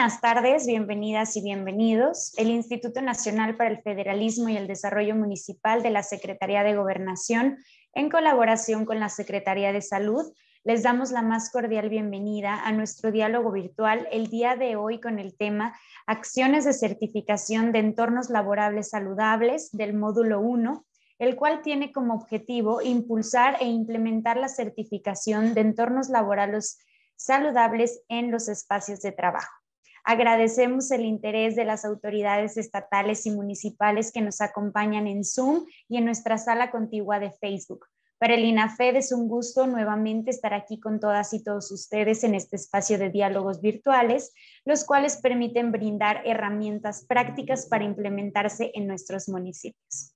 buenas tardes, bienvenidas y bienvenidos. El Instituto Nacional para el Federalismo y el Desarrollo Municipal de la Secretaría de Gobernación, en colaboración con la Secretaría de Salud, les damos la más cordial bienvenida a nuestro diálogo virtual el día de hoy con el tema Acciones de certificación de entornos laborables saludables del módulo 1, el cual tiene como objetivo impulsar e implementar la certificación de entornos laborales saludables en los espacios de trabajo. Agradecemos el interés de las autoridades estatales y municipales que nos acompañan en Zoom y en nuestra sala contigua de Facebook. Para el INAFED es un gusto nuevamente estar aquí con todas y todos ustedes en este espacio de diálogos virtuales, los cuales permiten brindar herramientas prácticas para implementarse en nuestros municipios.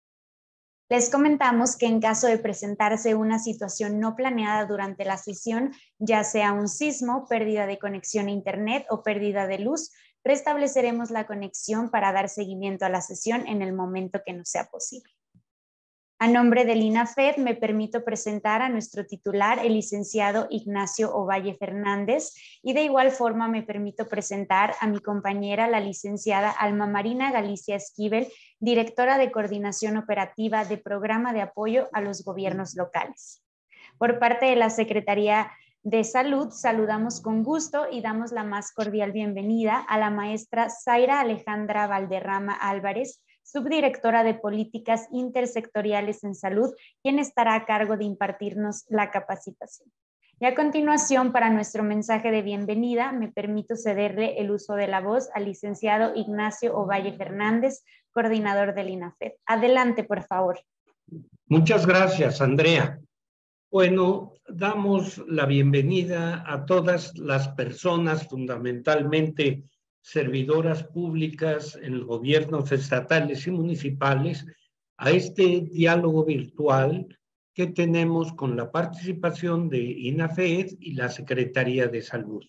Les comentamos que en caso de presentarse una situación no planeada durante la sesión, ya sea un sismo, pérdida de conexión a internet o pérdida de luz, restableceremos la conexión para dar seguimiento a la sesión en el momento que nos sea posible. A nombre del INAFED me permito presentar a nuestro titular, el licenciado Ignacio Ovalle Fernández, y de igual forma me permito presentar a mi compañera, la licenciada Alma Marina Galicia Esquivel, directora de Coordinación Operativa de Programa de Apoyo a los Gobiernos Locales. Por parte de la Secretaría de Salud, saludamos con gusto y damos la más cordial bienvenida a la maestra Zaira Alejandra Valderrama Álvarez, subdirectora de Políticas Intersectoriales en Salud, quien estará a cargo de impartirnos la capacitación. Y a continuación, para nuestro mensaje de bienvenida, me permito cederle el uso de la voz al licenciado Ignacio Ovalle Fernández, coordinador del INAFED. Adelante, por favor. Muchas gracias, Andrea. Bueno, damos la bienvenida a todas las personas, fundamentalmente servidoras públicas en los gobiernos estatales y municipales, a este diálogo virtual que tenemos con la participación de INAFED y la Secretaría de Salud.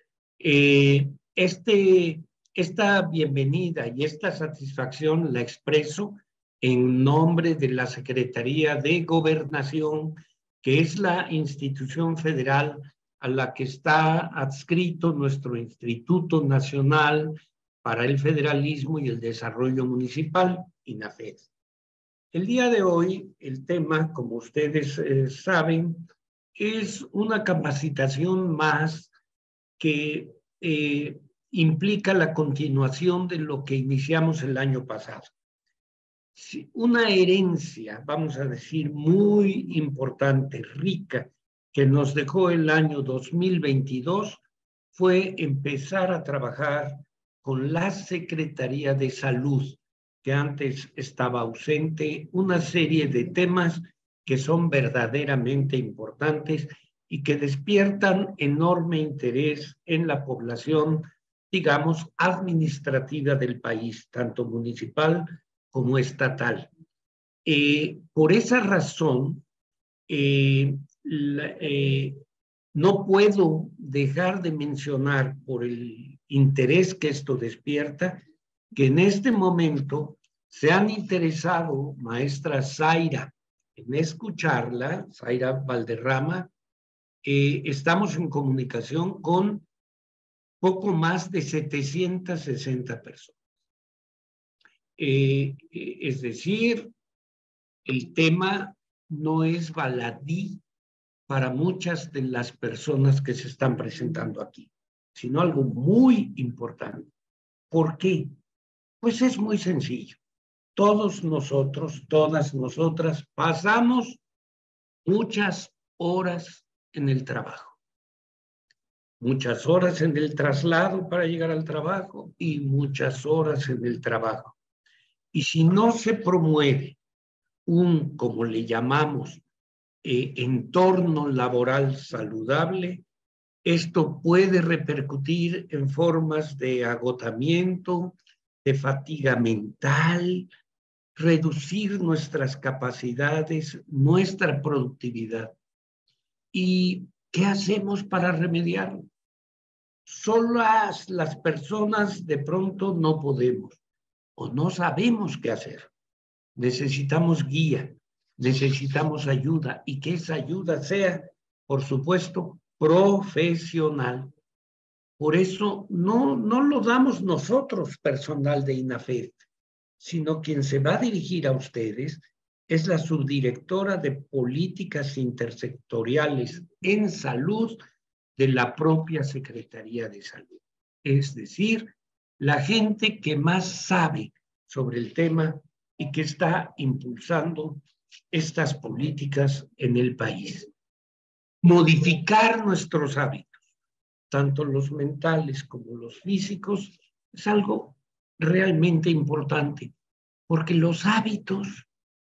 Esta bienvenida y esta satisfacción la expreso en nombre de la Secretaría de Gobernación, que es la institución federal a la que está adscrito nuestro Instituto Nacional para el Federalismo y el Desarrollo Municipal, INAFED. El día de hoy, el tema, como ustedes saben, es una capacitación más que implica la continuación de lo que iniciamos el año pasado. Una herencia, vamos a decir, muy importante, rica, que nos dejó el año 2022 fue empezar a trabajar con la Secretaría de Salud, que antes estaba ausente, una serie de temas que son verdaderamente importantes y que despiertan enorme interés en la población, digamos, administrativa del país, tanto municipal como estatal. Por esa razón, no puedo dejar de mencionar, por el interés que esto despierta, que en este momento se han interesado, maestra Zaira, en escucharla, Zaira Valderrama. Estamos en comunicación con poco más de 760 personas. Es decir, el tema no es baladí para muchas de las personas que se están presentando aquí, sino algo muy importante. ¿Por qué? Pues es muy sencillo. Todos nosotros, todas nosotras, pasamos muchas horas en el trabajo. Muchas horas en el traslado para llegar al trabajo y muchas horas en el trabajo. Y si no se promueve un, como le llamamos, entorno laboral saludable, esto puede repercutir en formas de agotamiento, de fatiga mental, reducir nuestras capacidades, nuestra productividad. ¿Y qué hacemos para remediarlo? Solas las personas de pronto no podemos o no sabemos qué hacer. Necesitamos guía, necesitamos ayuda y que esa ayuda sea, por supuesto, profesional. Por eso no lo damos nosotros, personal de INAFED, sino quien se va a dirigir a ustedes es la subdirectora de Políticas Intersectoriales en Salud de la propia Secretaría de Salud. Es decir, la gente que más sabe sobre el tema y que está impulsando estas políticas en el país. Modificar nuestros hábitos, tanto los mentales como los físicos, es algo realmente importante, porque los hábitos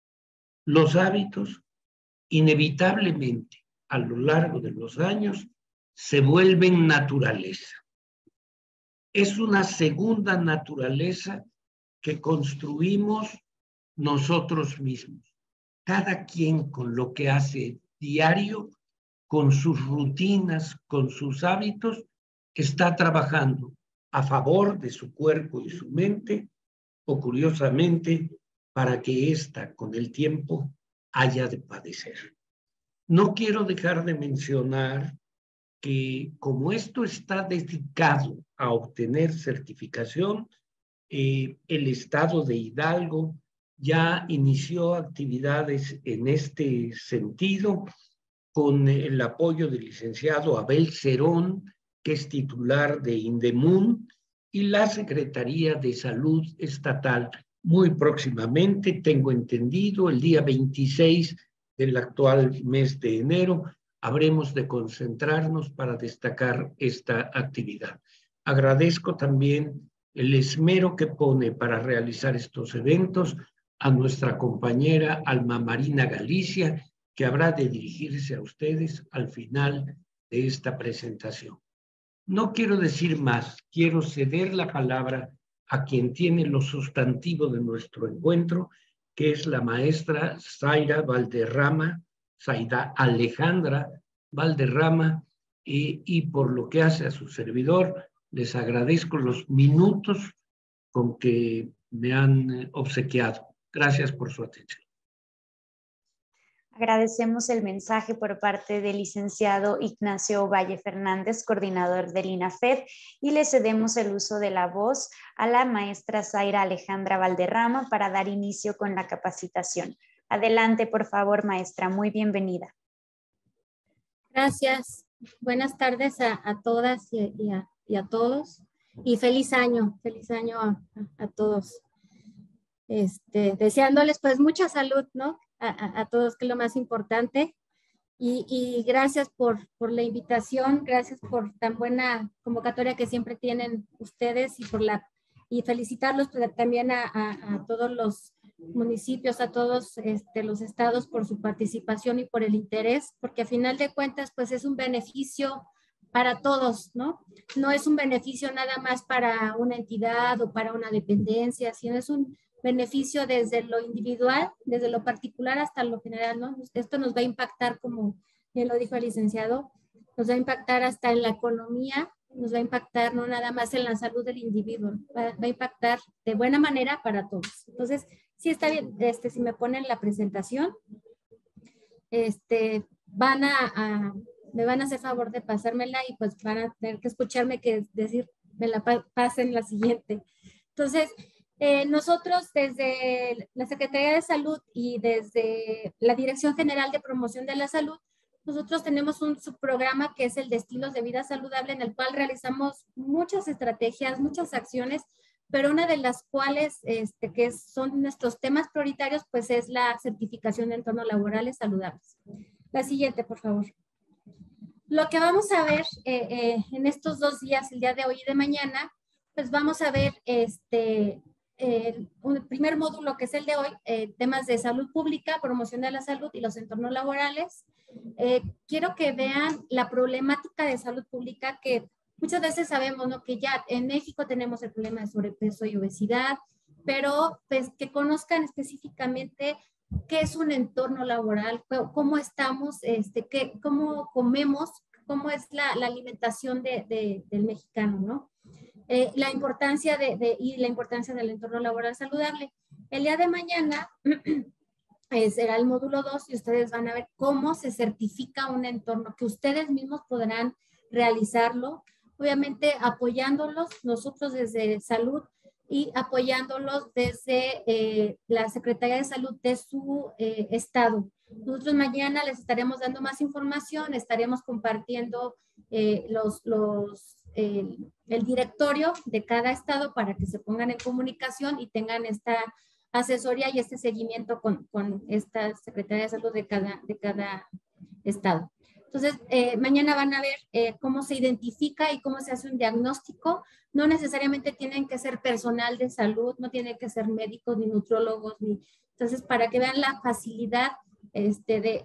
inevitablemente a lo largo de los años se vuelven naturaleza. Es una segunda naturaleza que construimos nosotros mismos, cada quien con lo que hace diario, con sus rutinas, con sus hábitos, está trabajando a favor de su cuerpo y su mente, o curiosamente, para que ésta con el tiempo haya de padecer. No quiero dejar de mencionar que como esto está dedicado a obtener certificación, el Estado de Hidalgo ya inició actividades en este sentido con el apoyo del licenciado Abel Cerón, que es titular de INDEMUN, y la Secretaría de Salud Estatal. Muy próximamente, tengo entendido, el día 26 del actual mes de enero, habremos de concentrarnos para destacar esta actividad. Agradezco también el esmero que pone para realizar estos eventos a nuestra compañera Alma Marina Galicia, que habrá de dirigirse a ustedes al final de esta presentación. No quiero decir más, quiero ceder la palabra a quien tiene lo sustantivo de nuestro encuentro, que es la maestra Zaira Alejandra Valderrama, y por lo que hace a su servidor, les agradezco los minutos con que me han obsequiado. Gracias por su atención. Agradecemos el mensaje por parte del licenciado Ignacio Valle Fernández, coordinador del INAFED, y le cedemos el uso de la voz a la maestra Zaira Alejandra Valderrama para dar inicio con la capacitación. Adelante, por favor, maestra. Muy bienvenida. Gracias. Buenas tardes a todas y a todos. Y feliz año a todos. Deseándoles pues mucha salud, ¿no? A todos, que es lo más importante. Y gracias por la invitación, gracias por tan buena convocatoria que siempre tienen ustedes y felicitarlos también a todos los municipios, a todos los estados por su participación y por el interés, porque a final de cuentas pues es un beneficio para todos, ¿no? No es un beneficio nada más para una entidad o para una dependencia, sino es un beneficio desde lo individual, desde lo particular hasta lo general, ¿no? Esto nos va a impactar, como bien lo dijo el licenciado, nos va a impactar hasta en la economía, nos va a impactar no nada más en la salud del individuo, va a impactar de buena manera para todos. Entonces, sí está bien, si me ponen la presentación, me van a hacer favor de pasármela y pues van a tener que escucharme me la pasen la siguiente. Entonces, nosotros desde la Secretaría de Salud y desde la Dirección General de Promoción de la Salud, nosotros tenemos un subprograma que es el de estilos de vida saludable, en el cual realizamos muchas estrategias, muchas acciones, pero una de las cuales que son nuestros temas prioritarios, pues es la certificación de entornos laborales saludables. La siguiente, por favor. Lo que vamos a ver en estos 2 días, el día de hoy y de mañana, pues vamos a ver un primer módulo, que es el de hoy, temas de salud pública, promoción de la salud y los entornos laborales. Quiero que vean la problemática de salud pública, que muchas veces sabemos, ¿no?, que ya en México tenemos el problema de sobrepeso y obesidad, pero pues que conozcan específicamente qué es un entorno laboral, cómo estamos, cómo comemos, cómo es la alimentación del mexicano, ¿no? La importancia y la importancia del entorno laboral saludable. El día de mañana será el módulo 2 y ustedes van a ver cómo se certifica un entorno, que ustedes mismos podrán realizarlo, obviamente apoyándolos nosotros desde salud y apoyándolos desde la Secretaría de Salud de su estado. Nosotros mañana les estaremos dando más información, estaremos compartiendo el directorio de cada estado para que se pongan en comunicación y tengan esta asesoría y este seguimiento con esta Secretaría de Salud de cada estado. Entonces, mañana van a ver cómo se identifica y cómo se hace un diagnóstico. No necesariamente tienen que ser personal de salud, no tienen que ser médicos ni nutrólogos. Entonces, para que vean la facilidad de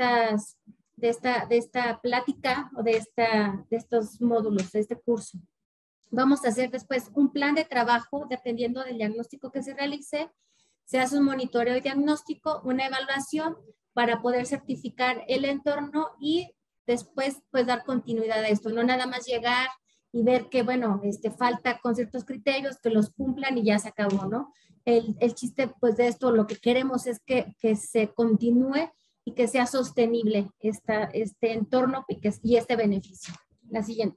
esta plática o de estos módulos, de este curso. Vamos a hacer después un plan de trabajo dependiendo del diagnóstico que se realice. Se hace un monitoreo y diagnóstico, una evaluación para poder certificar el entorno y después pues dar continuidad a esto. No nada más llegar y ver que, bueno, falta con ciertos criterios, que los cumplan y ya se acabó, ¿no? El chiste pues de esto, lo que queremos es que se continúe y que sea sostenible este entorno y este beneficio. La siguiente.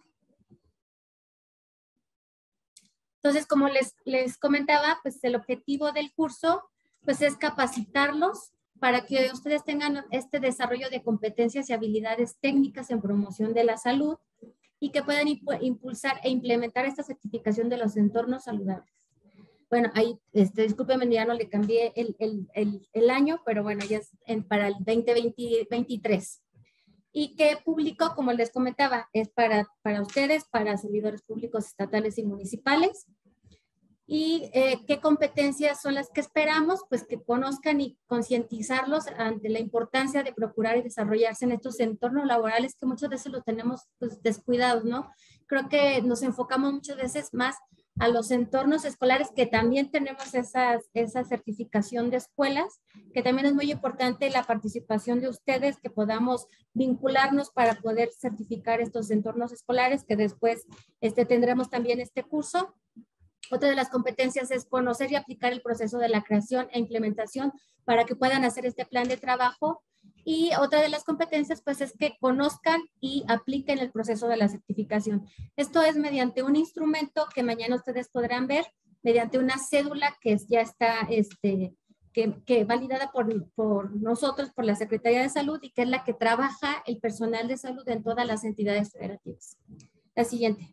Entonces, como les comentaba, pues el objetivo del curso pues es capacitarlos para que ustedes tengan este desarrollo de competencias y habilidades técnicas en promoción de la salud y que puedan impulsar e implementar esta certificación de los entornos saludables. Bueno, ahí, discúlpenme, ya no le cambié el año, pero bueno, ya es para el 2023. Y que público, como les comentaba, es para ustedes, para servidores públicos estatales y municipales. ¿Y qué competencias son las que esperamos? Pues que conozcan y concientizarlos ante la importancia de procurar y desarrollarse en estos entornos laborales que muchas veces los tenemos pues, descuidados, ¿no? Creo que nos enfocamos muchas veces más a los entornos escolares, que también tenemos esa certificación de escuelas, que también es muy importante la participación de ustedes, que podamos vincularnos para poder certificar estos entornos escolares, que después tendremos también este curso. Otra de las competencias es conocer y aplicar el proceso de la creación e implementación para que puedan hacer este plan de trabajo. Y otra de las competencias, pues, es que conozcan y apliquen el proceso de la certificación. Esto es mediante un instrumento que mañana ustedes podrán ver, mediante una cédula que ya está validada por nosotros, por la Secretaría de Salud, y que es la que trabaja el personal de salud en todas las entidades federativas. La siguiente.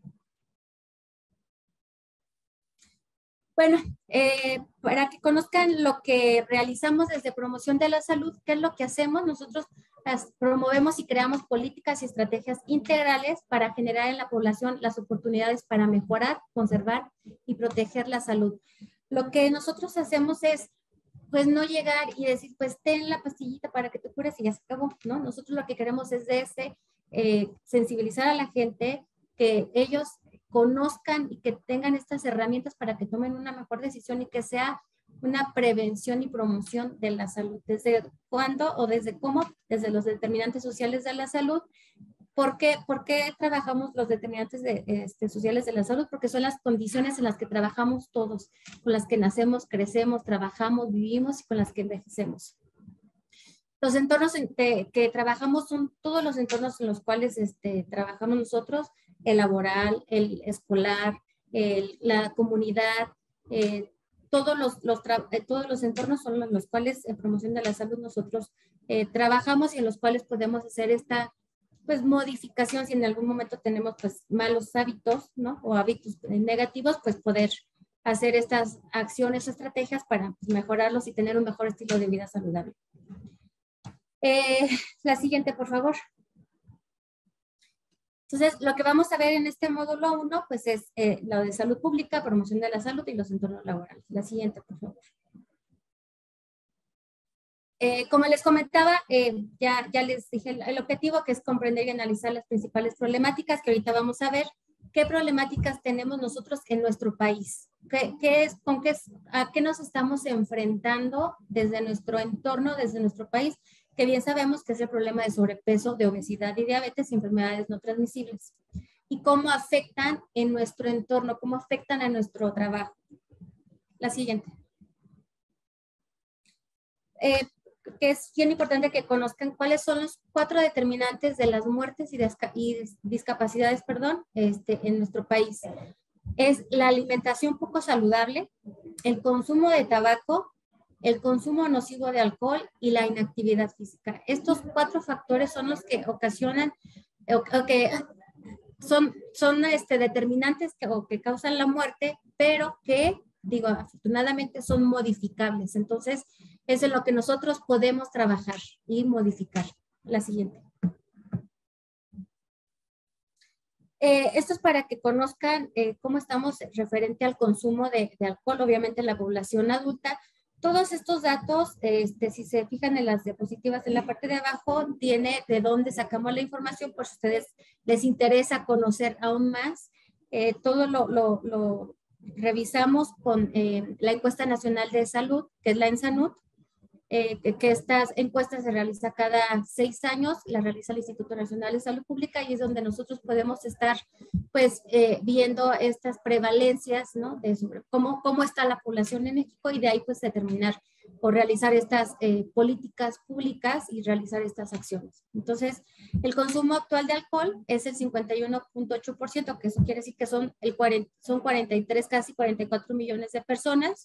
Bueno, para que conozcan lo que realizamos desde Promoción de la Salud, ¿qué es lo que hacemos? Nosotros promovemos y creamos políticas y estrategias integrales para generar en la población las oportunidades para mejorar, conservar y proteger la salud. Lo que nosotros hacemos es, pues, no llegar y decir, pues, ten la pastillita para que te cures y ya se acabó, ¿no? Nosotros lo que queremos es sensibilizar a la gente, que ellos conozcan y que tengan estas herramientas para que tomen una mejor decisión y que sea una prevención y promoción de la salud. ¿Desde cuándo o desde cómo? Desde los determinantes sociales de la salud. ¿Por qué trabajamos los determinantes sociales de la salud? Porque son las condiciones en las que trabajamos todos, con las que nacemos, crecemos, trabajamos, vivimos y con las que envejecemos. Los entornos que trabajamos son todos los entornos en los cuales trabajamos nosotros: el laboral, el escolar, la comunidad, todos los entornos son los cuales en promoción de la salud nosotros trabajamos y en los cuales podemos hacer esta pues modificación si en algún momento tenemos pues malos hábitos, ¿no? O hábitos negativos, pues poder hacer estas acciones o estrategias para pues, mejorarlos y tener un mejor estilo de vida saludable. La siguiente, por favor. Entonces, lo que vamos a ver en este módulo 1, pues es lo de salud pública, promoción de la salud y los entornos laborales. La siguiente, por favor. Como les comentaba, ya les dije el objetivo, que es comprender y analizar las principales problemáticas, que ahorita vamos a ver qué problemáticas tenemos nosotros en nuestro país. ¿A qué nos estamos enfrentando desde nuestro entorno, desde nuestro país? Que bien sabemos que es el problema de sobrepeso, de obesidad y diabetes y enfermedades no transmisibles. Y cómo afectan en nuestro entorno, cómo afectan a nuestro trabajo. La siguiente. que es bien importante que conozcan cuáles son los 4 determinantes de las muertes y discapacidades, perdón, en nuestro país. Es la alimentación poco saludable, el consumo de tabaco, el consumo nocivo de alcohol y la inactividad física. Estos 4 factores son los que ocasionan o que son determinantes que causan la muerte, pero que, digo, afortunadamente son modificables. Entonces, eso es lo que nosotros podemos trabajar y modificar. La siguiente. Esto es para que conozcan cómo estamos referente al consumo de alcohol, obviamente en la población adulta. Todos estos datos, si se fijan en las diapositivas en la parte de abajo, tiene de dónde sacamos la información, por si a ustedes les interesa conocer aún más. Todo lo revisamos con la Encuesta Nacional de Salud, que es la ENSANUD, que estas encuestas se realizan cada 6 años, la realiza el Instituto Nacional de Salud Pública y es donde nosotros podemos estar pues viendo estas prevalencias, ¿no? De sobre cómo está la población en México y de ahí pues determinar o realizar estas políticas públicas y realizar estas acciones. Entonces, el consumo actual de alcohol es el 51.8%, que eso quiere decir que son 43, casi 44 millones de personas.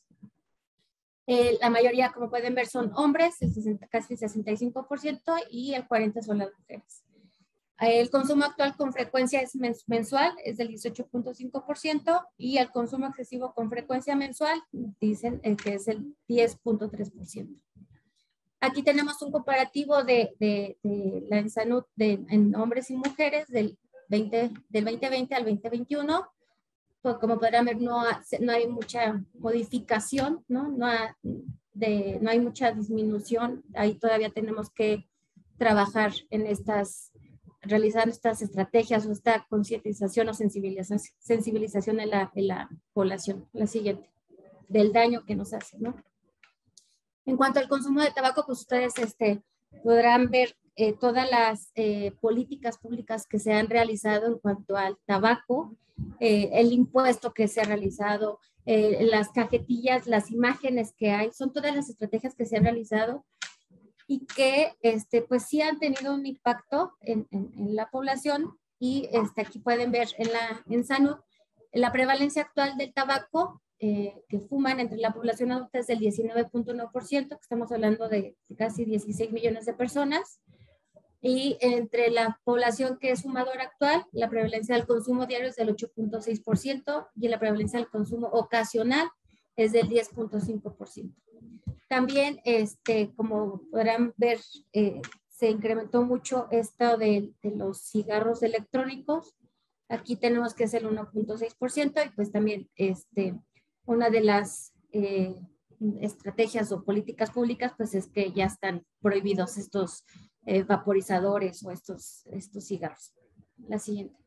La mayoría, como pueden ver, son hombres, casi 65%, y el 40% son las mujeres. El consumo actual con frecuencia es mensual, es del 18.5%, y el consumo excesivo con frecuencia mensual, dicen que es el 10.3%. Aquí tenemos un comparativo de la ENSANUD en hombres y mujeres del 2020 al 2021. Pues como podrán ver, no hay mucha modificación, ¿no? No hay mucha disminución. Ahí todavía tenemos que trabajar en realizar estas estrategias o esta concientización o sensibilización en la población. La siguiente, del daño que nos hace, ¿no? En cuanto al consumo de tabaco, pues ustedes podrán ver todas las políticas públicas que se han realizado en cuanto al tabaco, el impuesto que se ha realizado, las cajetillas, las imágenes que hay, son todas las estrategias que se han realizado y que pues sí han tenido un impacto en la población. Y aquí pueden ver en salud la prevalencia actual del tabaco que fuman entre la población adulta es del 19.1%, que estamos hablando de casi 16 millones de personas. Y entre la población que es fumadora actual, la prevalencia del consumo diario es del 8.6% y la prevalencia del consumo ocasional es del 10.5%. También, como podrán ver, se incrementó mucho esto de los cigarros electrónicos. Aquí tenemos que es el 1.6% y pues también una de las estrategias o políticas públicas pues es que ya están prohibidos estos vaporizadores o estos cigarros. La siguiente.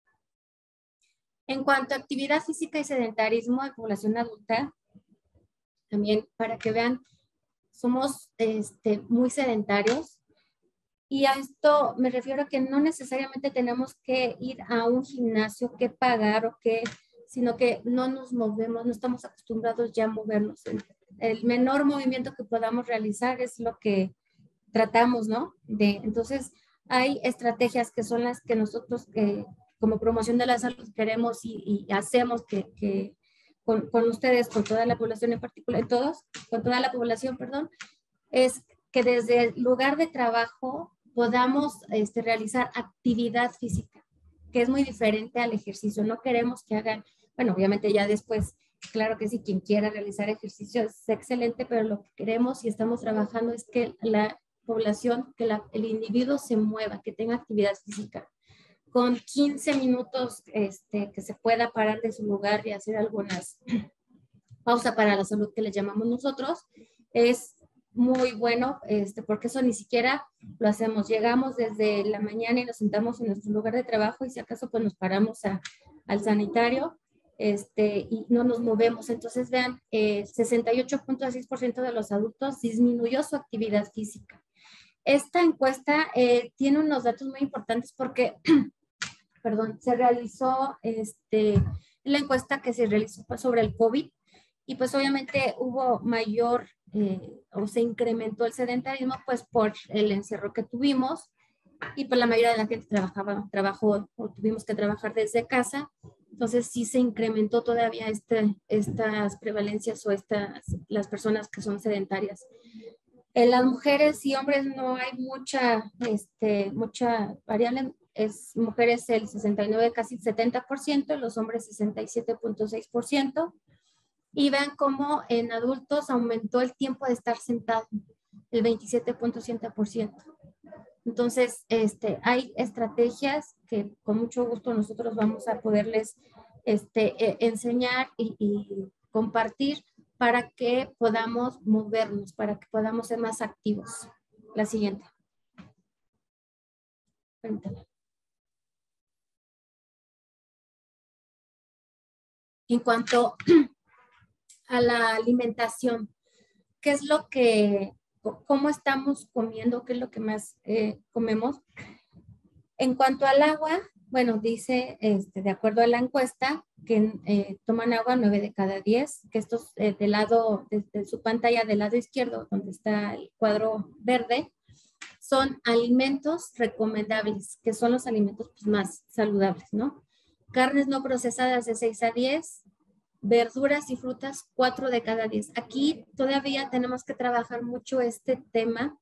En cuanto a actividad física y sedentarismo de población adulta, también para que vean, somos muy sedentarios. Y a esto me refiero a que no necesariamente tenemos que ir a un gimnasio, que pagar sino que no nos movemos, no estamos acostumbrados ya a movernos. El menor movimiento que podamos realizar es lo que tratamos, ¿no? Entonces, hay estrategias que son las que nosotros como promoción de la salud queremos y hacemos que con ustedes, con toda la población en particular, con toda la población, perdón, es que desde el lugar de trabajo podamos realizar actividad física, que es muy diferente al ejercicio. No queremos que hagan, bueno, obviamente ya después, claro que sí, quien quiera realizar ejercicio es excelente, pero lo que queremos y estamos trabajando es que la población, que el individuo se mueva, que tenga actividad física. Con 15 minutos que se pueda parar de su lugar y hacer algunas pausa para la salud que le llamamos nosotros, es muy bueno, porque eso ni siquiera lo hacemos. Llegamos desde la mañana y nos sentamos en nuestro lugar de trabajo y si acaso pues nos paramos al sanitario y no nos movemos. Entonces vean, 68.6% de los adultos disminuyó su actividad física. Esta encuesta tiene unos datos muy importantes porque, perdón, se realizó la encuesta que se realizó sobre el COVID y pues obviamente hubo mayor o se incrementó el sedentarismo, pues por el encierro que tuvimos, y pues la mayoría de la gente trabajó o tuvimos que trabajar desde casa. Entonces sí se incrementó todavía estas prevalencias o las personas que son sedentarias. En las mujeres y hombres no hay mucha variable. Mujeres el 69, casi 70%, los hombres 67.6%. Y vean cómo en adultos aumentó el tiempo de estar sentado, el 27.7%. Entonces, hay estrategias que con mucho gusto nosotros vamos a poderles enseñar y compartir para que podamos movernos, para que podamos ser más activos. La siguiente. Permítame. En cuanto a la alimentación, ¿qué es lo que, cómo estamos comiendo, qué es lo que más comemos? En cuanto al agua, bueno, dice, de acuerdo a la encuesta, que toman agua 9 de cada 10, que estos del lado, de su pantalla del lado izquierdo, donde está el cuadro verde, son alimentos recomendables, que son los alimentos pues, más saludables, ¿no? Carnes no procesadas de 6 a 10, verduras y frutas 4 de cada 10. Aquí todavía tenemos que trabajar mucho este tema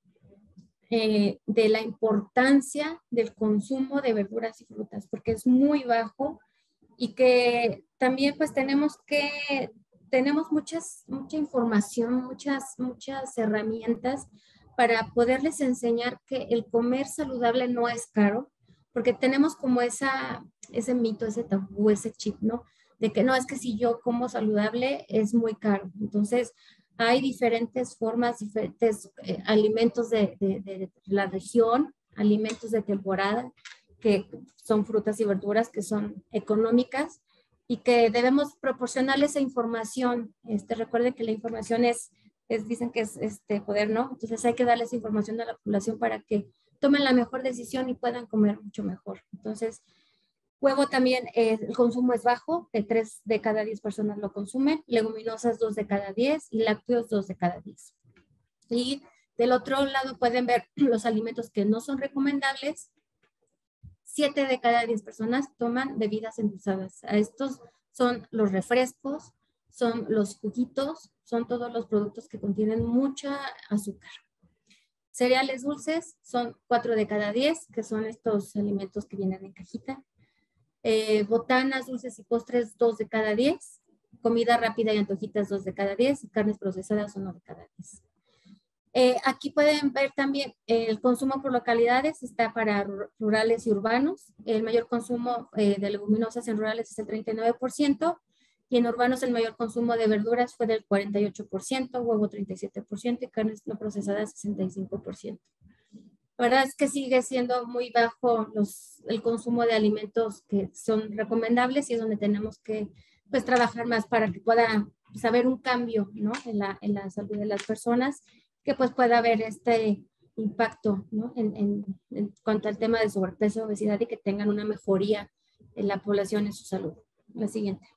de la importancia del consumo de verduras y frutas, porque es muy bajo y que también pues tenemos mucha información, muchas herramientas para poderles enseñar que el comer saludable no es caro, porque tenemos como ese mito, ese tabú, ese chip, ¿no? De que no, es que si yo como saludable es muy caro. Entonces, hay diferentes formas, diferentes alimentos de la región, alimentos de temporada, que son frutas y verduras que son económicas y que debemos proporcionarle esa información. Recuerden que la información dicen que es poder, ¿no? Entonces hay que darle esa información a la población para que tomen la mejor decisión y puedan comer mucho mejor. Entonces, huevo también, el consumo es bajo, de 3 de cada 10 personas lo consumen, leguminosas 2 de cada 10 y lácteos 2 de cada 10. Y del otro lado pueden ver los alimentos que no son recomendables. 7 de cada 10 personas toman bebidas endulzadas. Estos son los refrescos, son los juguitos, son todos los productos que contienen mucha azúcar. Cereales dulces son 4 de cada 10, que son estos alimentos que vienen en cajita. Botanas, dulces y postres 2 de cada 10. Comida rápida y antojitas 2 de cada 10. Y carnes procesadas 1 de cada 10. Aquí pueden ver también el consumo por localidades, está para rurales y urbanos. El mayor consumo de leguminosas en rurales es el 39%, y en urbanos el mayor consumo de verduras fue del 48%, huevo 37% y carnes no procesadas 65%. La verdad es que sigue siendo muy bajo el consumo de alimentos que son recomendables y es donde tenemos que pues, trabajar más para que pueda pues, haber un cambio, ¿no? en la salud de las personas, que pues pueda haber este impacto, ¿no? en cuanto al tema de sobrepeso, obesidad y que tengan una mejoría en la población en su salud. La siguiente.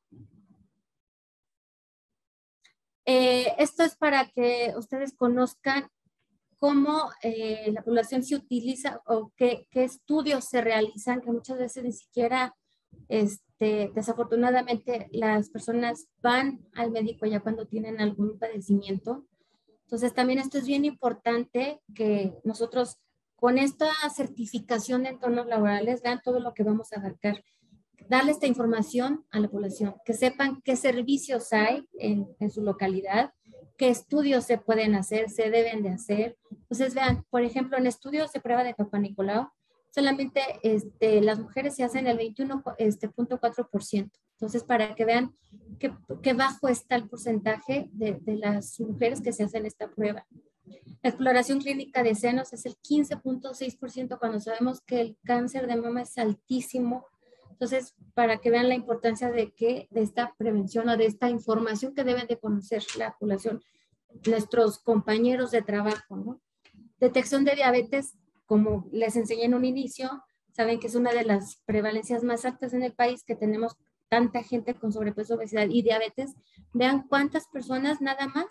Esto es para que ustedes conozcan cómo la población se utiliza o qué estudios se realizan, que muchas veces ni siquiera, desafortunadamente, las personas van al médico ya cuando tienen algún padecimiento. Entonces, también esto es bien importante que nosotros con esta certificación de entornos laborales vean todo lo que vamos a abarcar. Darle esta información a la población, que sepan qué servicios hay en su localidad, qué estudios se pueden hacer, se deben de hacer. Entonces, vean, por ejemplo, en estudios de prueba de Papá Nicolau, solamente las mujeres se hacen el 21.4%. Entonces, para que vean qué bajo está el porcentaje de las mujeres que se hacen esta prueba. La exploración clínica de senos es el 15.6% cuando sabemos que el cáncer de mama es altísimo. Entonces, para que vean la importancia de esta prevención o de esta información que deben de conocer la población, nuestros compañeros de trabajo, ¿no? Detección de diabetes, como les enseñé en un inicio, saben que es una de las prevalencias más altas en el país, que tenemos tanta gente con sobrepeso, obesidad y diabetes. Vean cuántas personas nada más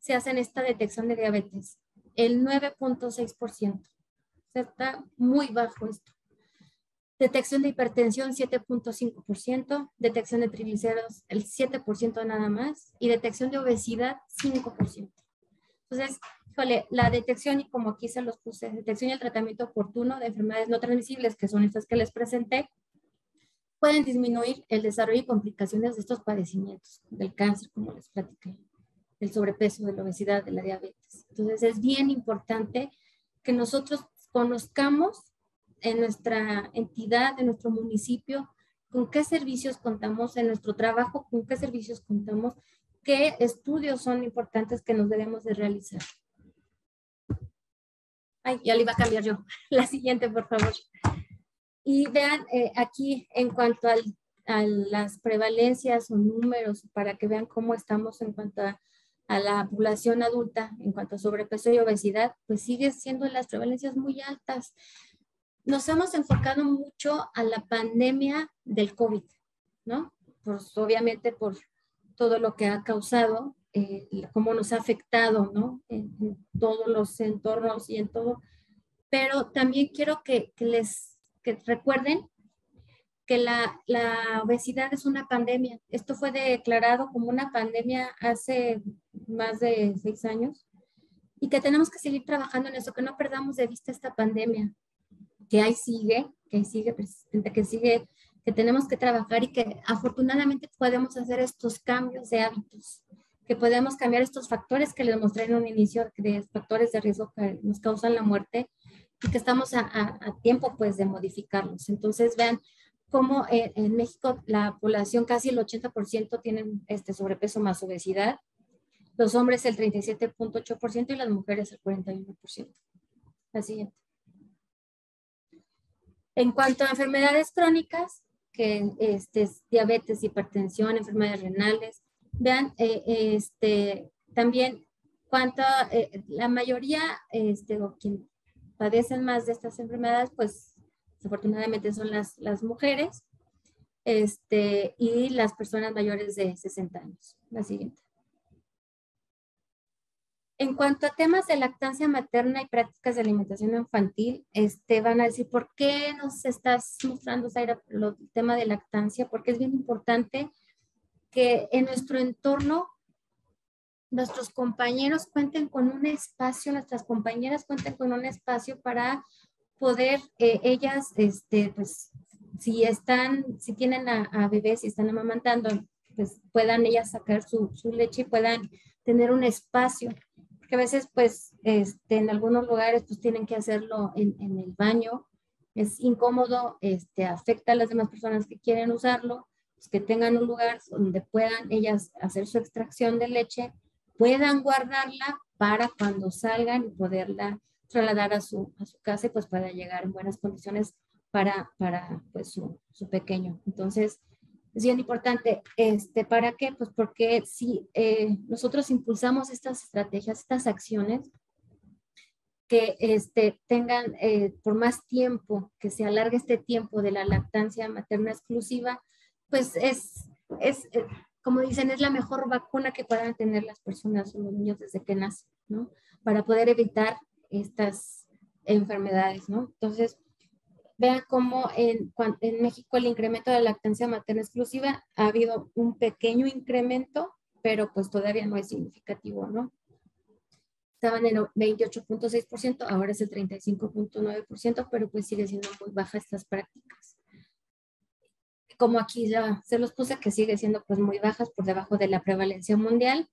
se hacen esta detección de diabetes? El 9.6%. O sea, está muy bajo esto. Detección de hipertensión, 7.5%. Detección de triglicéridos, el 7% nada más. Y detección de obesidad, 5%. Entonces, híjole, la detección, y como aquí se los puse, detección y el tratamiento oportuno de enfermedades no transmisibles, que son estas que les presenté, pueden disminuir el desarrollo y complicaciones de estos padecimientos, del cáncer, como les platiqué, del sobrepeso, de la obesidad, de la diabetes. Entonces, es bien importante que nosotros conozcamos en nuestra entidad, en nuestro municipio, con qué servicios contamos en nuestro trabajo, con qué servicios contamos, qué estudios son importantes que nos debemos de realizar. Ay, ya le iba a cambiar yo. La siguiente, por favor. Y vean aquí en cuanto a las prevalencias o números, para que vean cómo estamos en cuanto a la población adulta, en cuanto a sobrepeso y obesidad, pues sigue siendo las prevalencias muy altas. Nos hemos enfocado mucho a la pandemia del COVID, ¿no? Pues obviamente por todo lo que ha causado, cómo nos ha afectado, ¿no? En todos los entornos y en todo. Pero también quiero que recuerden que la obesidad es una pandemia. Esto fue declarado como una pandemia hace más de 6 años y que tenemos que seguir trabajando en eso, que no perdamos de vista esta pandemia, que ahí sigue persistente, que tenemos que trabajar y que afortunadamente podemos hacer estos cambios de hábitos, que podemos cambiar estos factores que les mostré en un inicio, de factores de riesgo que nos causan la muerte y que estamos a tiempo pues de modificarlos. Entonces vean cómo en México la población, casi el 80% tienen sobrepeso más obesidad, los hombres el 37.8% y las mujeres el 41%. La siguiente. En cuanto a enfermedades crónicas, que es diabetes, hipertensión, enfermedades renales, vean, también cuanto la mayoría, o quien padecen más de estas enfermedades, pues desafortunadamente son las mujeres, y las personas mayores de 60 años. La siguiente. En cuanto a temas de lactancia materna y prácticas de alimentación infantil, van a decir, ¿por qué nos estás mostrando, Zaira, el tema de lactancia? Porque es bien importante que en nuestro entorno nuestros compañeros cuenten con un espacio, nuestras compañeras cuenten con un espacio para poder ellas, pues, si tienen a bebés, si están amamantando, pues puedan ellas sacar su leche y puedan tener un espacio. Porque a veces, pues, en algunos lugares, pues tienen que hacerlo en el baño. Es incómodo, afecta a las demás personas que quieren usarlo, pues que tengan un lugar donde puedan ellas hacer su extracción de leche, puedan guardarla para cuando salgan y poderla trasladar a su casa y pues pueda llegar en buenas condiciones para pues su pequeño. Entonces, es bien importante. ¿Para qué? Pues porque si nosotros impulsamos estas estrategias, estas acciones, que tengan por más tiempo, que se alargue este tiempo de la lactancia materna exclusiva, pues es como dicen, es la mejor vacuna que puedan tener las personas o los niños desde que nacen, ¿no? Para poder evitar estas enfermedades, ¿no? Entonces, vean cómo en México el incremento de la lactancia materna exclusiva ha habido un pequeño incremento, pero pues todavía no es significativo, ¿no? Estaban en el 28.6%, ahora es el 35.9%, pero pues sigue siendo muy baja estas prácticas. Como aquí ya se los puse, que sigue siendo pues muy bajas, por debajo de la prevalencia mundial.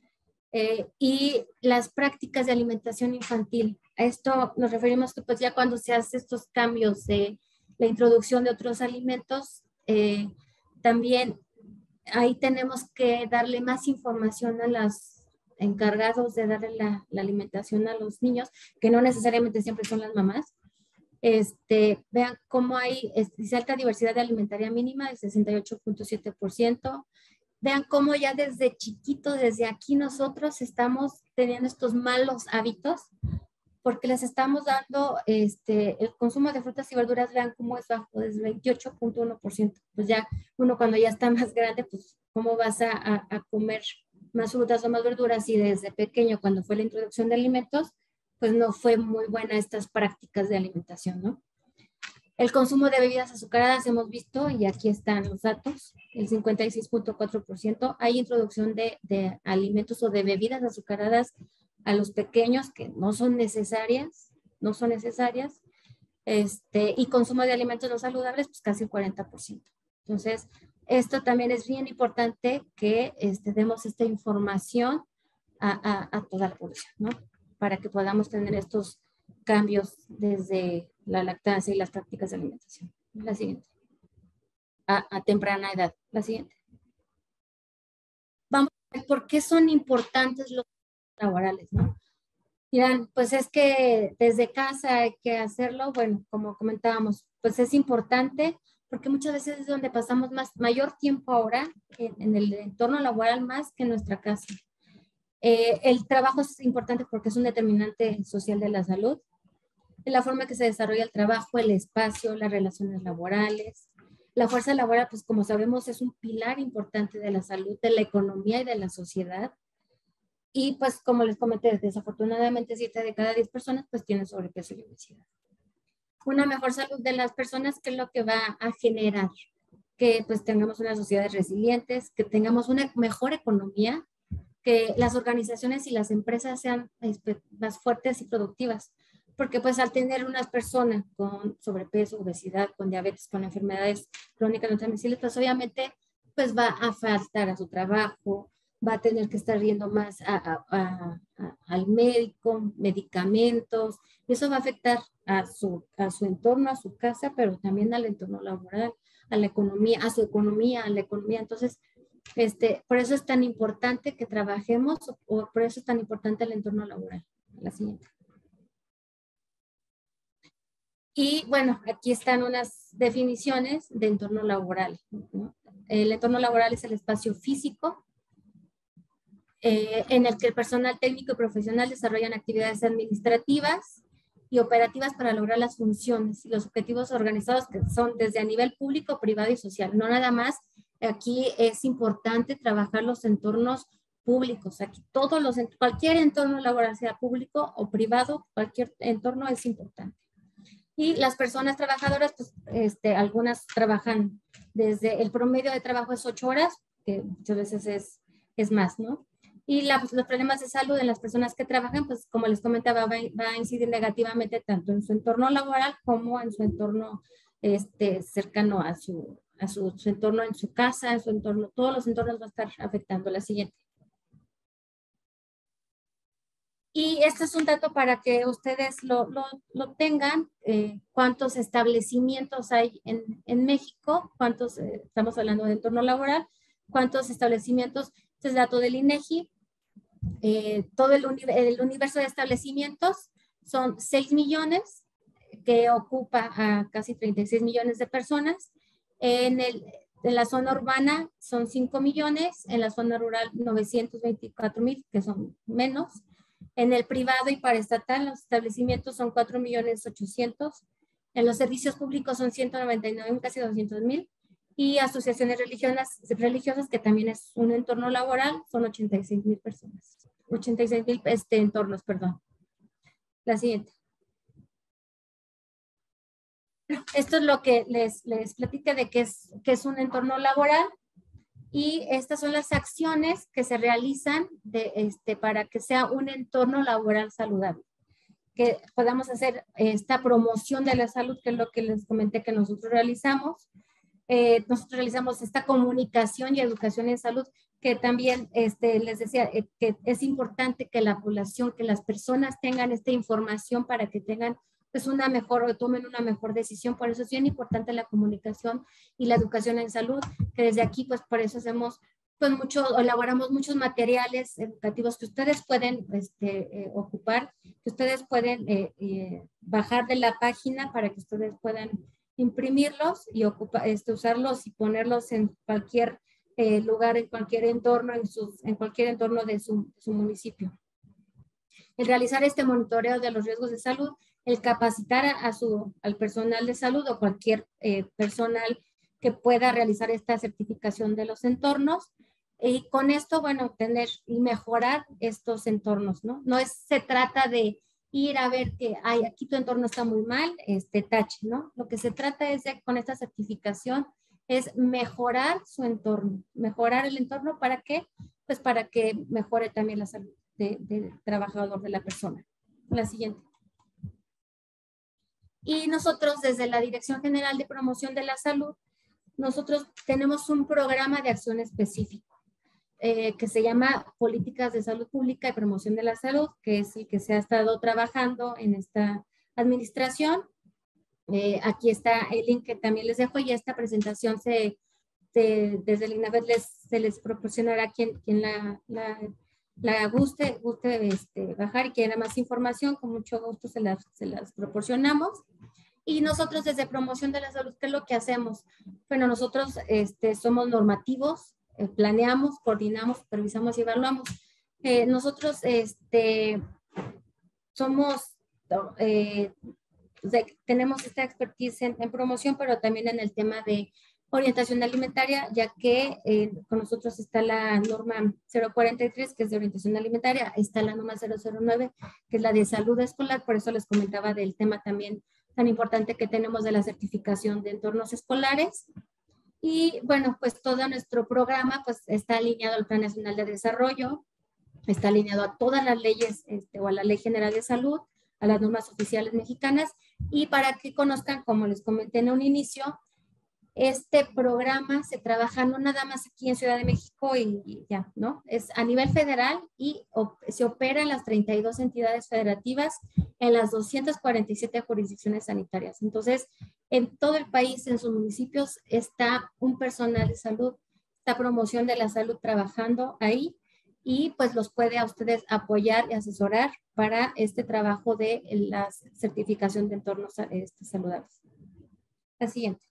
Y las prácticas de alimentación infantil. A esto nos referimos que pues ya cuando se hace estos cambios de la introducción de otros alimentos, también ahí tenemos que darle más información a los encargados de darle la alimentación a los niños, que no necesariamente siempre son las mamás. Vean cómo hay alta diversidad alimentaria mínima del 68.7%. Vean cómo ya desde chiquito, desde aquí nosotros estamos teniendo estos malos hábitos, porque les estamos dando el consumo de frutas y verduras, vean cómo es bajo, desde 28.1%. Pues ya uno cuando ya está más grande, pues cómo vas a comer más frutas o más verduras, y desde pequeño, cuando fue la introducción de alimentos, pues no fue muy buena estas prácticas de alimentación, ¿no? El consumo de bebidas azucaradas hemos visto, y aquí están los datos, el 56.4%. Hay introducción de alimentos o de bebidas azucaradas a los pequeños que no son necesarias, y consumo de alimentos no saludables, pues casi el 40%. Entonces, esto también es bien importante que demos esta información a toda la población, ¿no? Para que podamos tener estos cambios desde la lactancia y las prácticas de alimentación. La siguiente. A temprana edad. La siguiente. Vamos a ver por qué son importantes los laborales, ¿no? Dirán, pues es que desde casa hay que hacerlo. Bueno, como comentábamos, pues es importante porque muchas veces es donde pasamos mayor tiempo ahora en el entorno laboral más que en nuestra casa. El trabajo es importante porque es un determinante social de la salud. La forma que se desarrolla el trabajo, el espacio, las relaciones laborales. La fuerza laboral, pues como sabemos, es un pilar importante de la salud, de la economía y de la sociedad. Y pues como les comenté, desafortunadamente 7 de cada 10 personas pues tienen sobrepeso y obesidad. Una mejor salud de las personas, ¿qué es lo que va a generar? Que pues tengamos unas sociedades resilientes, que tengamos una mejor economía, que las organizaciones y las empresas sean más fuertes y productivas. Porque pues al tener unas personas con sobrepeso, obesidad, con diabetes, con enfermedades crónicas no transmisibles, pues obviamente pues va a faltar a su trabajo, va a tener que estar yendo más al médico, medicamentos, y eso va a afectar a su entorno, a su casa, pero también al entorno laboral, a la economía, a su economía, a la economía. Entonces, por eso es tan importante que trabajemos, o por eso es tan importante el entorno laboral. La siguiente. Y bueno, aquí están unas definiciones de entorno laboral, ¿no? El entorno laboral es el espacio físico en el que el personal técnico y profesional desarrollan actividades administrativas y operativas para lograr las funciones y los objetivos organizados que son desde a nivel público, privado y social. No nada más, aquí es importante trabajar los entornos públicos. Aquí cualquier entorno laboral, sea público o privado, cualquier entorno es importante. Y las personas trabajadoras, pues algunas trabajan desde, el promedio de trabajo es 8 horas, que muchas veces es más, ¿no? Y los problemas de salud en las personas que trabajan, pues como les comentaba, va a incidir negativamente tanto en su entorno laboral como en su entorno cercano a su entorno, en su casa, en su entorno, todos los entornos va a estar afectando. La siguiente. Y este es un dato para que ustedes lo tengan, cuántos establecimientos hay en México, cuántos, estamos hablando de entorno laboral, cuántos establecimientos, este es dato del INEGI, todo el universo de establecimientos son 6 millones, que ocupa a casi 36 millones de personas. En la zona urbana son 5 millones, en la zona rural 924,000, que son menos. En el privado y paraestatal, los establecimientos son 4,800,000. En los servicios públicos son 199,000, casi 200,000. Y asociaciones religiosas, que también es un entorno laboral, son 86,000 personas. 86,000 entornos, perdón. La siguiente. Esto es lo que les platiqué de qué es un entorno laboral. Y estas son las acciones que se realizan para que sea un entorno laboral saludable. Que podamos hacer esta promoción de la salud, que es lo que les comenté que nosotros realizamos. Nosotros realizamos esta comunicación y educación en salud, que también les decía que es importante que la población, que las personas tengan esta información para que tengan pues tomen una mejor decisión. Por eso es bien importante la comunicación y la educación en salud, que desde aquí pues por eso hacemos pues elaboramos muchos materiales educativos que ustedes pueden ocupar, que ustedes pueden bajar de la página para que ustedes puedan imprimirlos y usarlos y ponerlos en cualquier lugar, en cualquier entorno, en cualquier entorno de su municipio. El realizar este monitoreo de los riesgos de salud, el capacitar al personal de salud o cualquier personal que pueda realizar esta certificación de los entornos, Y con esto, bueno, tener y mejorar estos entornos, ¿no? No se trata de ir a ver que, ay, aquí tu entorno está muy mal, tache, ¿no? Lo que se trata es de, con esta certificación, es mejorar su entorno, mejorar el entorno, ¿para qué? Pues para que mejore también la salud del trabajador, de la persona. La siguiente. Y nosotros, desde la Dirección General de Promoción de la Salud, nosotros tenemos un programa de acción específico que se llama Políticas de Salud Pública y Promoción de la Salud, que es el que se ha estado trabajando en esta administración. Aquí está el link que también les dejo, y esta presentación desde el INAVET se les proporcionará quien la guste bajar y quiera más información, con mucho gusto se las proporcionamos. Y nosotros desde Promoción de la Salud, ¿qué es lo que hacemos? Bueno, nosotros somos normativos, planeamos, coordinamos, supervisamos y evaluamos. Nosotros somos, tenemos esta expertise en promoción, pero también en el tema de orientación alimentaria, ya que con nosotros está la norma 043, que es de orientación alimentaria, está la norma 009, que es la de salud escolar. Por eso les comentaba del tema también tan importante que tenemos de la certificación de entornos escolares. Y bueno, pues todo nuestro programa pues está alineado al Plan Nacional de Desarrollo, está alineado a todas las leyes o a la Ley General de Salud, a las normas oficiales mexicanas. Y para que conozcan, como les comenté en un inicio, este programa se trabaja no nada más aquí en Ciudad de México y ya, ¿no? Es a nivel federal y se opera en las 32 entidades federativas, en las 247 jurisdicciones sanitarias. Entonces, en todo el país, en sus municipios, está un personal de salud, está promoción de la salud trabajando ahí, y pues los puede a ustedes apoyar y asesorar para este trabajo de la certificación de entornos saludables. La siguiente.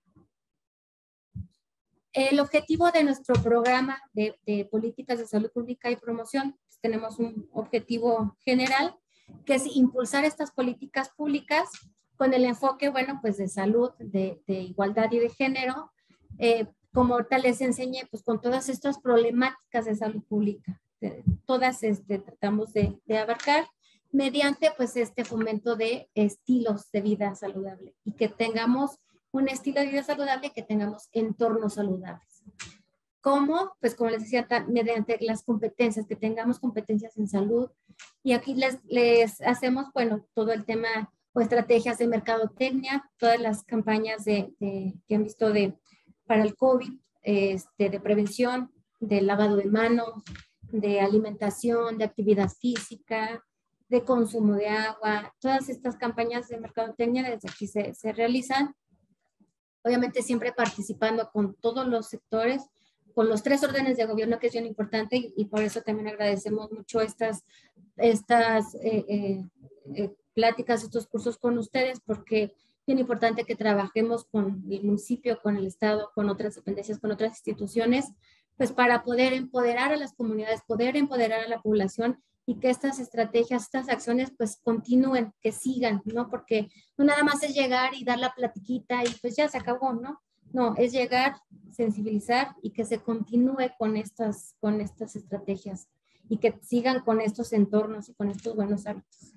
El objetivo de nuestro programa de políticas de salud pública y promoción, pues tenemos un objetivo general, que es impulsar estas políticas públicas con el enfoque, bueno, pues de salud, de igualdad y de género, como tal les enseñé, pues con todas estas problemáticas de salud pública, todas tratamos de abarcar mediante pues este fomento de estilos de vida saludable, y que tengamos un estilo de vida saludable, que tengamos entornos saludables. ¿Cómo? Pues como les decía, mediante las competencias, que tengamos competencias en salud. Y aquí les hacemos, bueno, todo el tema o estrategias de mercadotecnia, todas las campañas que han visto para el COVID, de prevención, de lavado de manos, de alimentación, de actividad física, de consumo de agua. Todas estas campañas de mercadotecnia desde aquí se realizan. Obviamente siempre participando con todos los sectores, con los 3 órdenes de gobierno, que es bien importante, y por eso también agradecemos mucho estas pláticas, estos cursos con ustedes, porque es bien importante que trabajemos con el municipio, con el estado, con otras dependencias, con otras instituciones, pues para poder empoderar a las comunidades, poder empoderar a la población, y que estas estrategias, estas acciones pues continúen, que sigan, ¿no? Porque no nada más es llegar y dar la platiquita y pues ya se acabó, ¿no? No, es llegar, sensibilizar y que se continúe con estas estrategias, y que sigan con estos entornos y con estos buenos hábitos.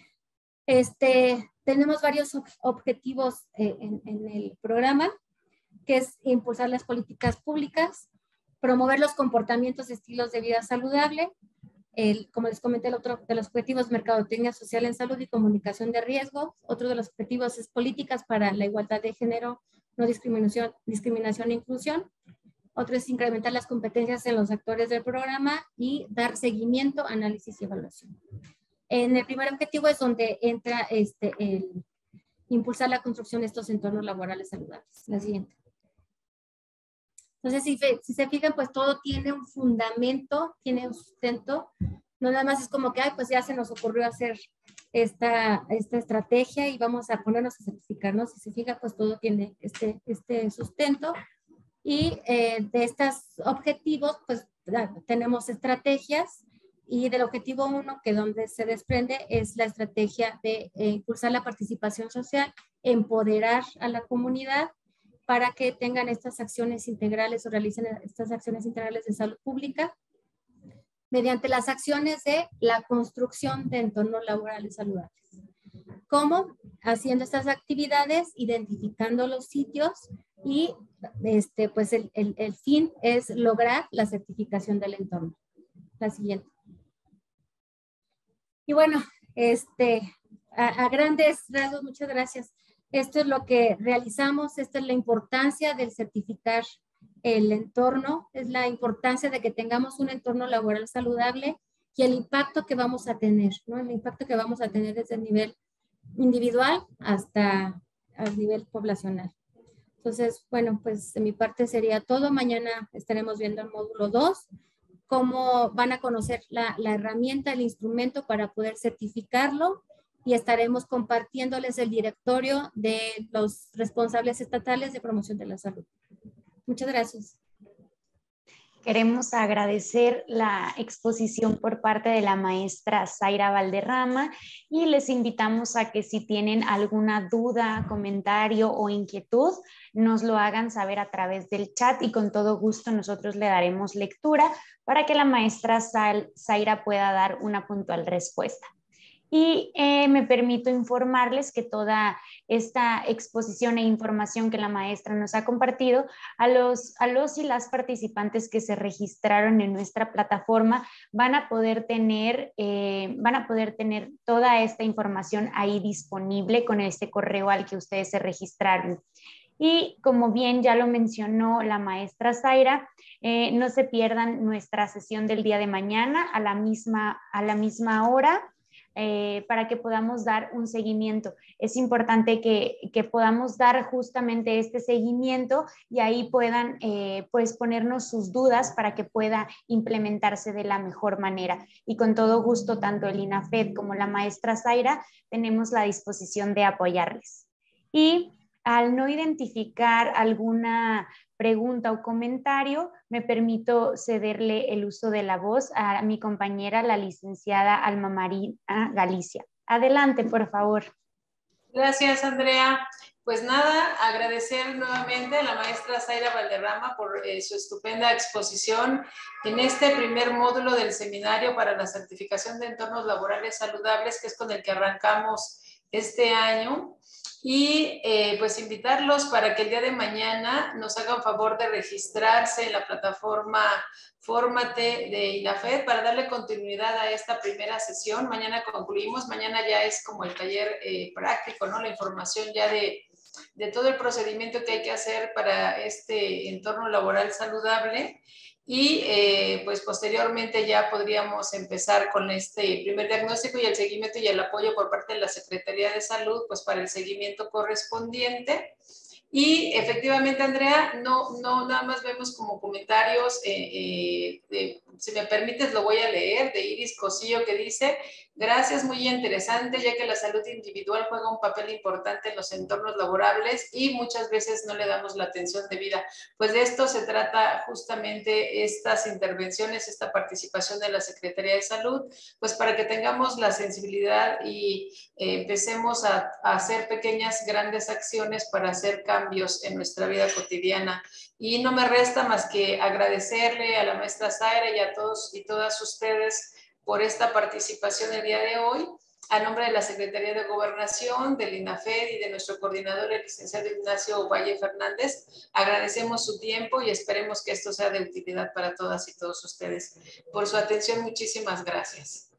Tenemos varios objetivos en el programa, que es impulsar las políticas públicas, promover los comportamientos y estilos de vida saludable, como les comenté, el otro de los objetivos, mercadotecnia social en salud y comunicación de riesgos. Otro de los objetivos es políticas para la igualdad de género, no discriminación e inclusión. Otro es incrementar las competencias en los actores del programa y dar seguimiento, análisis y evaluación. En el primer objetivo es donde entra el impulsar la construcción de estos entornos laborales saludables. La siguiente. Entonces, si se fijan, pues todo tiene un fundamento, tiene un sustento. No nada más es como que, ay, pues ya se nos ocurrió hacer esta estrategia y vamos a ponernos a certificarnos. Si se fija, pues todo tiene este sustento. Y de estos objetivos, pues tenemos estrategias. Y del objetivo 1, que donde se desprende, es la estrategia de impulsar la participación social, empoderar a la comunidad, para que tengan estas acciones integrales o realicen estas acciones integrales de salud pública mediante las acciones de la construcción de entornos laborales saludables. ¿Cómo? Haciendo estas actividades, identificando los sitios y pues el fin es lograr la certificación del entorno. La siguiente. Y bueno, a grandes rasgos, muchas gracias. Esto es lo que realizamos, esta es la importancia del certificar el entorno, es la importancia de que tengamos un entorno laboral saludable y el impacto que vamos a tener, ¿no? El impacto que vamos a tener desde el nivel individual hasta al nivel poblacional. Entonces, bueno, pues de mi parte sería todo. Mañana estaremos viendo el módulo 2, cómo van a conocer la herramienta, el instrumento para poder certificarlo, y estaremos compartiéndoles el directorio de los responsables estatales de promoción de la salud. Muchas gracias. Queremos agradecer la exposición por parte de la maestra Zaira Valderrama y les invitamos a que si tienen alguna duda, comentario o inquietud, nos lo hagan saber a través del chat y con todo gusto nosotros le daremos lectura para que la maestra Zaira pueda dar una puntual respuesta. Y me permito informarles que toda esta exposición e información que la maestra nos ha compartido a los y las participantes que se registraron en nuestra plataforma van a poder tener toda esta información ahí disponible con este correo al que ustedes se registraron. Y como bien ya lo mencionó la maestra Zaira, no se pierdan nuestra sesión del día de mañana a la misma hora. Para que podamos dar un seguimiento. Es importante que podamos dar justamente este seguimiento y ahí puedan pues ponernos sus dudas para que pueda implementarse de la mejor manera. Y con todo gusto, tanto el INAFED como la maestra Zaira tenemos la disposición de apoyarles. Y al no identificar alguna pregunta o comentario, me permito cederle el uso de la voz a mi compañera, la licenciada Alma Marina Galicia. Adelante, por favor. Gracias, Andrea. Pues nada, agradecer nuevamente a la maestra Zaira Valderrama por su estupenda exposición en este primer módulo del seminario para la certificación de entornos laborales saludables, que es con el que arrancamos este año. Y pues invitarlos para que el día de mañana nos hagan favor de registrarse en la plataforma Fórmate de INAFED para darle continuidad a esta primera sesión. Mañana concluimos, mañana ya es como el taller práctico, ¿no? La información ya de todo el procedimiento que hay que hacer para este entorno laboral saludable. Y pues posteriormente ya podríamos empezar con este primer diagnóstico y el seguimiento y el apoyo por parte de la Secretaría de Salud, pues para el seguimiento correspondiente. Y efectivamente, Andrea, no nada más vemos como comentarios, si me permites lo voy a leer, de Iris Cosillo, que dice: gracias, muy interesante, ya que la salud individual juega un papel importante en los entornos laborables y muchas veces no le damos la atención debida. Pues de esto se trata justamente estas intervenciones, esta participación de la Secretaría de Salud, pues para que tengamos la sensibilidad y empecemos a hacer pequeñas, grandes acciones para hacer cambios en nuestra vida cotidiana. Y no me resta más que agradecerle a la maestra Zaira y a todos y todas ustedes por esta participación el día de hoy. A nombre de la Secretaría de Gobernación, del INAFED y de nuestro coordinador, el licenciado Ignacio Valle Fernández, agradecemos su tiempo y esperemos que esto sea de utilidad para todas y todos ustedes. Por su atención, muchísimas gracias.